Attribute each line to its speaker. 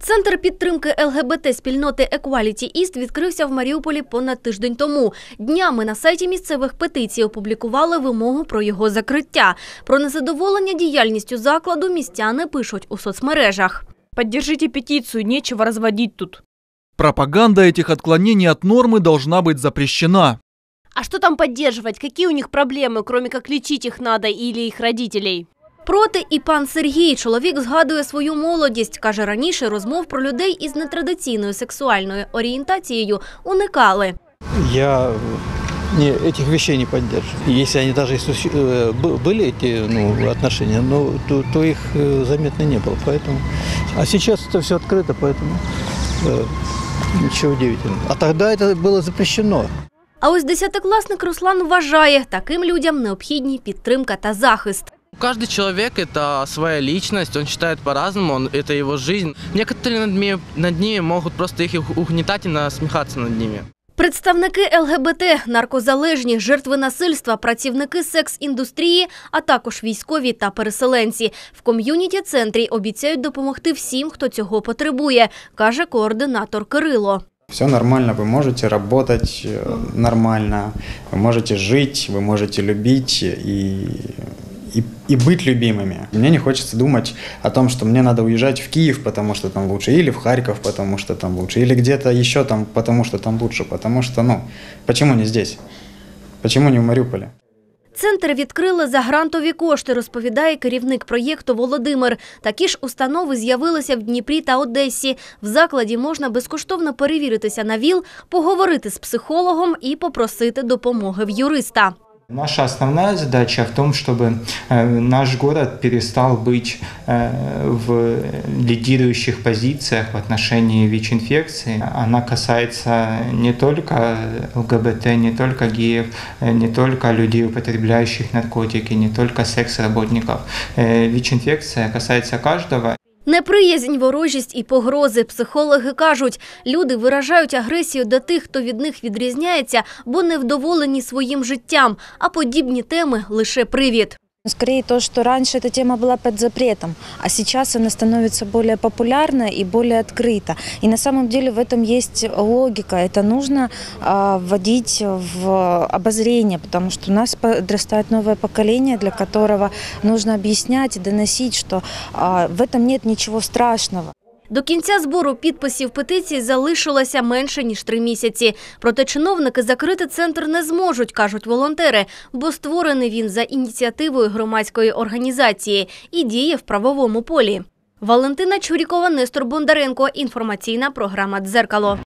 Speaker 1: Центр підтримки ЛГБТ-спільноти Equality East відкрився в Маріуполі понад тиждень тому. Днями на сайті місцевих петицій опублікували вимогу про його закриття. Про незадоволення діяльністю закладу містяни пишуть у соцмережах.
Speaker 2: Поддержите петицию, нечего разводить тут.
Speaker 3: Пропаганда этих отклонений от нормы должна быть запрещена.
Speaker 2: А что там поддерживать? Какие у них проблемы, кроме как лечить их надо или их родителей?
Speaker 1: Проти і пан Сергій. Чоловік згадує свою молодість. Каже, раніше розмов про людей із нетрадиційною сексуальною орієнтацією уникали.
Speaker 4: Я этих вещей не поддерживаю. Если они даже были эти отношения, то их заметно не было. Поэтому. А сейчас это все открыто, поэтому ничего удивительного. А тогда это было запрещено.
Speaker 1: А ось 10-класник Руслан вважає, таким людям необхідні підтримка та захист.
Speaker 5: Каждый человек – это своя личность, он считает по-разному, это его жизнь. Некоторые над ними могут просто их угнетать и насмехаться над ними.
Speaker 1: Представники ЛГБТ, наркозалежні, жертви насильства, працівники секс-індустрії, а також військові та переселенці. В ком'юніті-центрі обіцяють допомогти всім, хто цього потребує, каже координатор Кирило.
Speaker 6: Все нормально, вы можете работать нормально, вы можете жить, вы можете любить и быть любимыми. Мне не хочется думать о том, что мне надо уезжать в Киев, потому что там лучше, или в Харьков, потому что там лучше, или где-то еще там, потому что там лучше, потому что, почему не здесь? Почему не в Маріуполі?
Speaker 1: Центр відкрили за грантові кошти, розповідає керівник проєкту Володимир. Такі ж установи з'явилися в Дніпрі та Одесі. В закладі можна безкоштовно перевіритися на ВІЛ, поговорити з психологом і попросити допомоги в юриста.
Speaker 7: Наша основная задача в том, чтобы наш город перестал быть в лидирующих позициях в отношении ВИЧ-инфекции. Она касается не только ЛГБТ, не только геев, не только людей, употребляющих наркотики, не только секс-работников. ВИЧ-инфекция касается каждого.
Speaker 1: Неприязнь, ворожість і погрози. Психологи кажуть, люди виражають агресію до тих, хто від них відрізняється, бо невдоволені своїм життям, а подібні теми – лише привід.
Speaker 8: Скорее то, что раньше эта тема была под запретом, а сейчас она становится более популярна и более открыта. И на самом деле в этом есть логика. Это нужно вводить в обозрение, потому что у нас подрастает новое поколение, для которого нужно объяснять и доносить, что в этом нет ничего страшного.
Speaker 1: До кінця збору підписів петиції залишилося менше, ніж 3 місяці. Проте чиновники закрити центр не зможуть, кажуть волонтери, бо створений він за ініціативою громадської організації і діє в правовому полі. Валентина Чурікова, Нестор Бондаренко. Інформаційна програма «Дзеркало».